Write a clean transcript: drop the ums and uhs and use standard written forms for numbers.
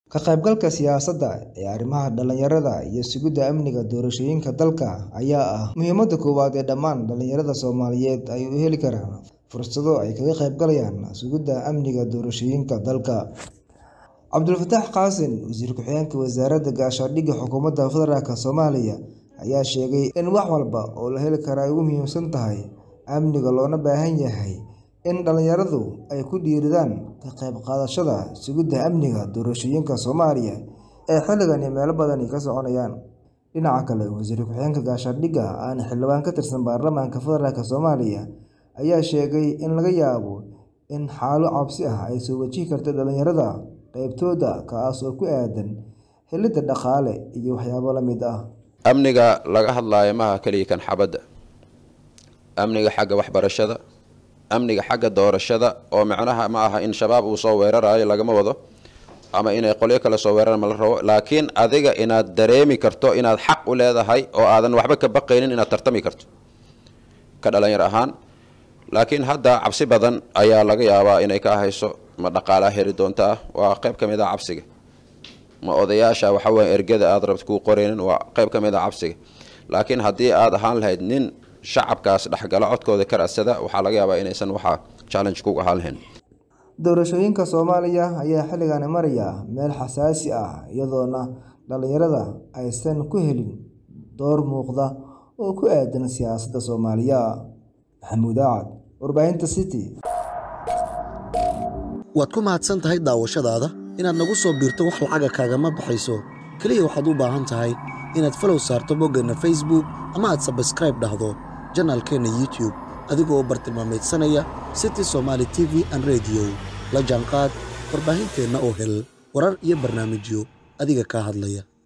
Ka qaybgalka siyaasadda ee arrimaha dhalinyarada iyo sugidda amniga doorashooyinka dalka ayaa ah muhiimadda koowaad ee dhammaan dhalinyarada Soomaaliyeed ay u heli karaan fursado ay kaga qaybgalayaan sugidda amniga doorashooyinka dalka. Cabdulfataax Qaasin, Wasiir Ku-xigeenka Wasaaradda Gaashaandhigga Xukuumadda Federaalka Soomaaliya, ayaa sheegay in wax walba oo la heli karo ay ugu muhiimsan tahay amniga loona baahan yahay in dhalinyaradu ay ku dhiiradaan ka qayb qaadashada sugidda amniga doorashooyinka Soomaaliya ee xilligan meelo badan ka soconayaan. Dhinaca kale, Wasiir Ku-xigeenka Gaashaandhigga aan xildhibaan ka tirsan Baarlamaanka Federaalka Soomaaliya ayaa sheegay in laga yaabo in xaalado cabsi ah ay soo wajihi karto dhalinyarada qaybtooda kaas oo ku aadan helidda dhaqaale iyo waxyaabo la mid ah. Amniga laga hadlayo maaha kaliya kan xabadda. Amniga xagga waxbarashada, amniga xagga doorashada oo macnaha ma aha in shabaab uu soo weerarayo lagama wado ama inay qolyo kale soo weeraraan ma la rabo, laakiin adiga inaad dareemi karto inaad xaq u leedahay oo aadan waxba ka baqaynin inaad tartami karto ka dhalinyar ahaan. Laakiin hadda cabsi badan ayaa laga yaabaa inay ka hayso ma dhaqaalaha heli doontaa, waa qayb ka mid ah cabsiga. Ma odayaasha waxa weeye ergada aad rabto ku qoreenin waa qayb ka mid ah cabsiga. Laakiin haddii aad ahaan lahayd nin shacabkaas dhaxgala codkooda ka radsada, waxaa laga yaabaa inaysan waxa challenge ku ahaan lahayn. Doorashooyinka Soomaaliya ayaa xilligan maraya meel xasaasi ah iyadoona dhalinyarada aysan ku helin door muuqda oo ku aadan siyaasadda Soomaaliya. Maxamuud Aacad, Warbaahinta City. Waad ku mahadsan tahay daawashadaada. Inaad nagu soo biirto wax lacaga kaagama baxayso. Kaliya waxaad u baahan tahay inaad follow saarto boggeenna Facebook ama aad subscribe dhahdo channelkeena YouTube adigoo bartilmaameedsanaya City Somali TV and Radio. La jaanqaad warbaahinteena oo hel warar iyo barnaamijyo adiga ka hadlaya.